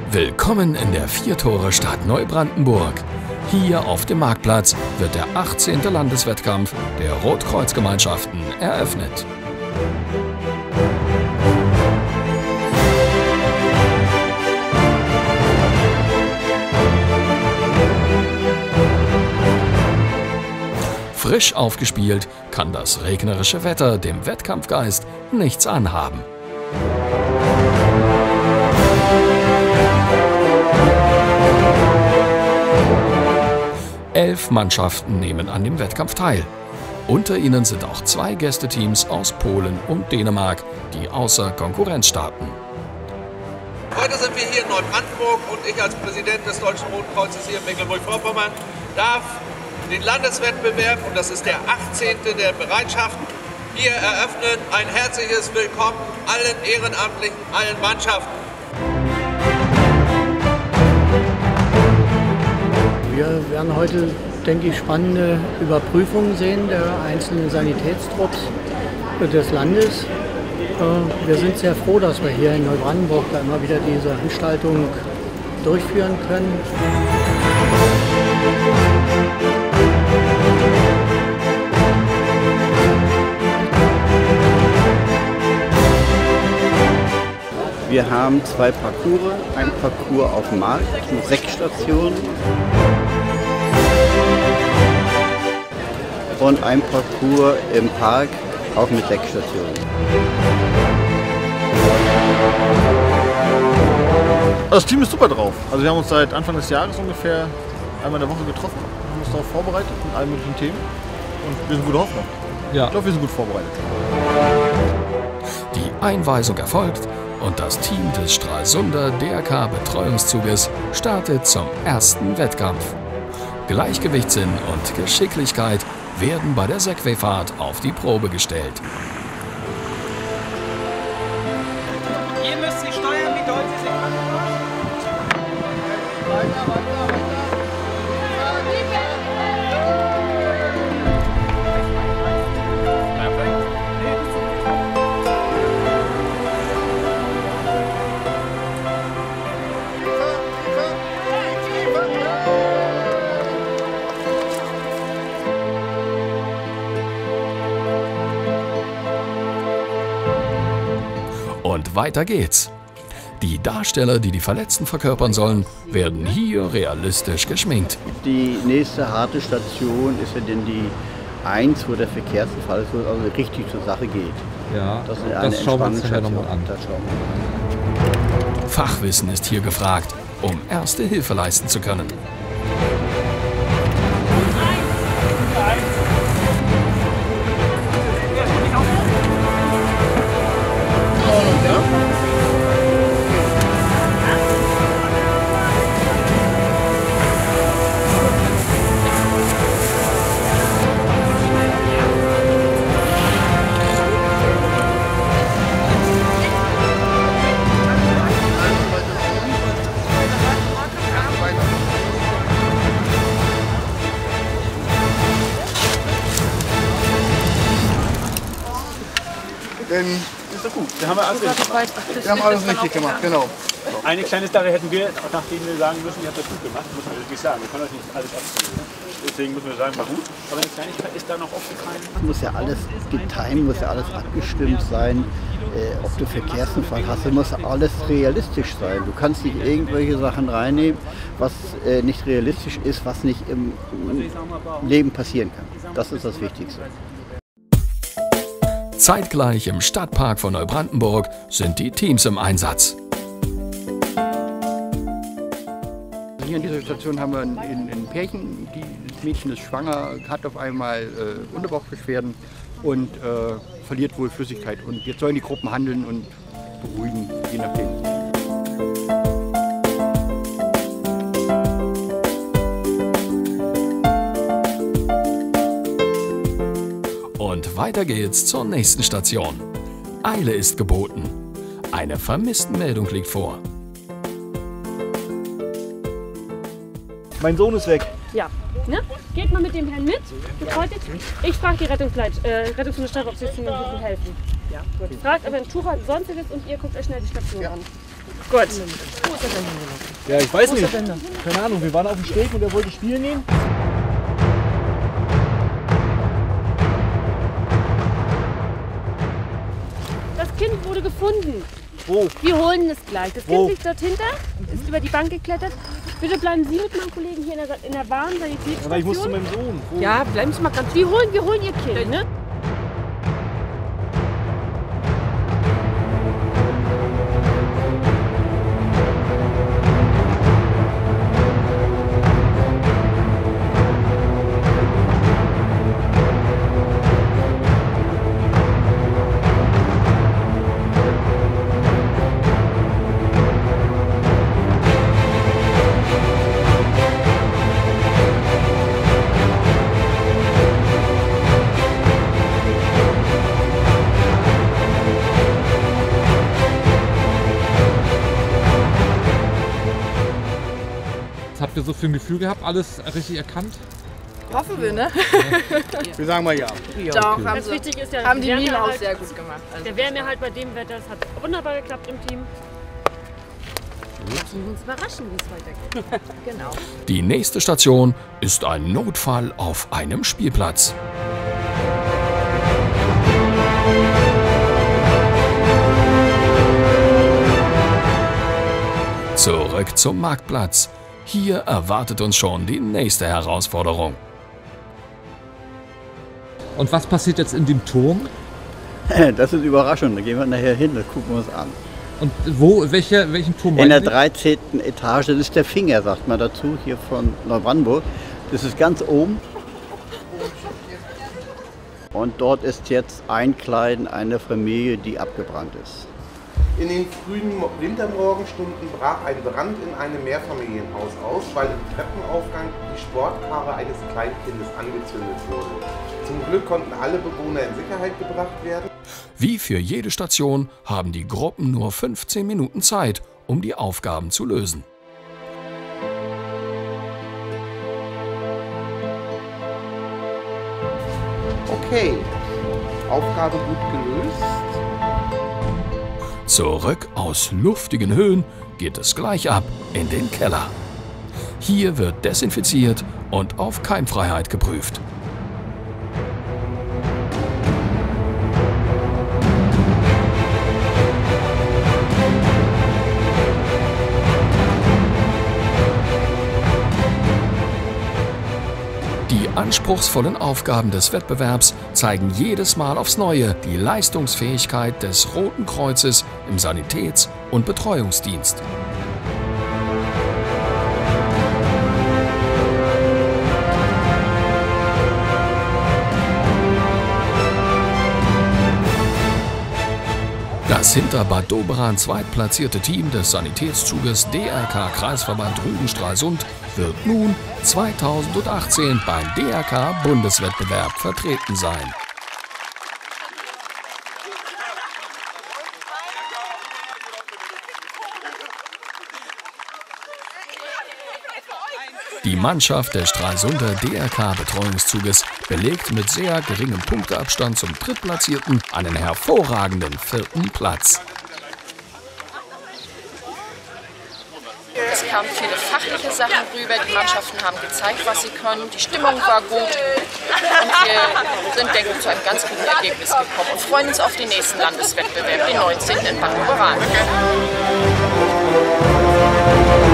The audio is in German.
Willkommen in der Viertore-Stadt Neubrandenburg. Hier auf dem Marktplatz wird der 18. Landeswettkampf der Rotkreuzgemeinschaften eröffnet. Frisch aufgespielt kann das regnerische Wetter dem Wettkampfgeist nichts anhaben. Elf Mannschaften nehmen an dem Wettkampf teil. Unter ihnen sind auch 2 Gästeteams aus Polen und Dänemark, die außer Konkurrenz starten. Heute sind wir hier in Neubrandenburg und ich als Präsident des Deutschen Roten Kreuzes hier in Mecklenburg-Vorpommern darf den Landeswettbewerb, und das ist der 18. der Bereitschaft, hier eröffnen. Ein herzliches Willkommen allen Ehrenamtlichen, allen Mannschaften. Wir werden heute, denke ich, spannende Überprüfungen sehen der einzelnen Sanitätstrupps des Landes. Wir sind sehr froh, dass wir hier in Neubrandenburg da immer wieder diese Veranstaltung durchführen können. Wir haben 2 Parcours, ein Parcours auf dem Markt mit 6 Stationen und ein Parcours im Park auch mit 6 Stationen. Das Team ist super drauf. Also wir haben uns seit Anfang des Jahres ungefähr einmal in der Woche getroffen, haben uns darauf vorbereitet mit allen möglichen Themen und wir sind gute Hoffnung. Ja. Ich glaube, wir sind gut vorbereitet. Die Einweisung erfolgt und das Team des Stralsunder DRK-Betreuungszuges startet zum ersten Wettkampf. Gleichgewichtssinn und Geschicklichkeit werden bei der Segwayfahrt auf die Probe gestellt. Ihr müsst sie steuern, wie doll sie sind. Und weiter geht's. Die Darsteller, die die Verletzten verkörpern sollen, werden hier realistisch geschminkt. Die nächste harte Station ist ja denn die 1, wo der Verkehrsunfall ist, wo es also richtig zur Sache geht. Ja, das schauen wir uns nachher nochmal an. Fachwissen ist hier gefragt, um erste Hilfe leisten zu können. Denn ist doch gut. Wir haben alles richtig gemacht. Wir haben alles richtig gemacht, genau. Eine kleine Sache hätten wir, nachdem wir sagen müssen, ihr habt das gut gemacht, muss man wirklich sagen. Wir können euch nicht alles abziehen. Deswegen müssen wir sagen, war gut. Aber eine Kleinigkeit ist da noch aufgefallen. Muss ja alles getimt, muss ja alles abgestimmt sein. Ob du Verkehrsunfall hast, muss alles realistisch sein. Du kannst nicht irgendwelche Sachen reinnehmen, was nicht realistisch ist, was nicht im Leben passieren kann. Das ist das Wichtigste. Zeitgleich im Stadtpark von Neubrandenburg sind die Teams im Einsatz. Hier in dieser Station haben wir ein Pärchen, das Mädchen ist schwanger, hat auf einmal Unterbauchbeschwerden und verliert wohl Flüssigkeit. Und jetzt sollen die Gruppen handeln und beruhigen, je nachdem. Und weiter geht's zur nächsten Station. Eile ist geboten. Eine Vermisstenmeldung liegt vor. Mein Sohn ist weg. Ja, ne? Geht mal mit dem Herrn mit. Ich frage die Rettungsministerin, ob sie uns helfen. Ja, gut. Fragt aber ein Tuch hat sonstiges und ihr guckt euch schnell die Station an. Gut. Wo ist er denn hingelaufen? Ja, ich weiß nicht. Keine Ahnung, wir waren auf dem Steg und er wollte spielen gehen. Das Kind wurde gefunden. Wo? Wir holen es gleich. Das Wo? Kind liegt dort hinter, ist über die Bank geklettert. Bitte bleiben Sie mit meinem Kollegen hier in der Bahn, Sanitätsstation. Aber ich muss zu meinem Sohn. Wo? Ja, bleiben Sie mal ganz. Wir holen Ihr Kind, ne? Was habt ihr so für ein Gefühl gehabt? Alles richtig erkannt? Hoffen wir, ne? Wir sagen mal ja. Doch, okay. haben, Wichtig ist ja, haben die Mime Mime auch sehr gut gemacht. Also Der Wärmehalt bei dem Wetter, das hat wunderbar geklappt im Team. Lassen wir uns überraschen, wie es weitergeht. genau. Die nächste Station ist ein Notfall auf einem Spielplatz. Zurück zum Marktplatz. Hier erwartet uns schon die nächste Herausforderung. Und was passiert jetzt in dem Turm? Das ist Überraschung, da gehen wir nachher hin, das gucken wir uns an. Und wo, welchen Turm? In der 13. Etage, das ist der Finger, sagt man dazu, hier von Neubrandenburg. Das ist ganz oben. Und dort ist jetzt Einkleiden einer Familie, die abgebrannt ist. In den frühen Wintermorgenstunden brach ein Brand in einem Mehrfamilienhaus aus, weil im Treppenaufgang die Sportkarre eines Kleinkindes angezündet wurde. Zum Glück konnten alle Bewohner in Sicherheit gebracht werden. Wie für jede Station haben die Gruppen nur 15 Minuten Zeit, um die Aufgaben zu lösen. Okay, Aufgabe gut gelöst. Zurück aus luftigen Höhen geht es gleich ab in den Keller. Hier wird desinfiziert und auf Keimfreiheit geprüft. Die anspruchsvollen Aufgaben des Wettbewerbs zeigen jedes Mal aufs Neue die Leistungsfähigkeit des Roten Kreuzes im Sanitäts- und Betreuungsdienst. Das hinter Bad Doberan zweitplatzierte Team des Sanitätszuges DRK Kreisverband Rügen-Stralsund wird nun 2018 beim DRK Bundeswettbewerb vertreten sein. Die Mannschaft des Stralsunder DRK-Betreuungszuges belegt mit sehr geringem Punkteabstand zum Drittplatzierten einen hervorragenden 4. Platz. Es kamen viele fachliche Sachen rüber, die Mannschaften haben gezeigt, was sie können, die Stimmung war gut und wir sind, denke ich, zu einem ganz guten Ergebnis gekommen und freuen uns auf den nächsten Landeswettbewerb, den 19. in Bad Doberan.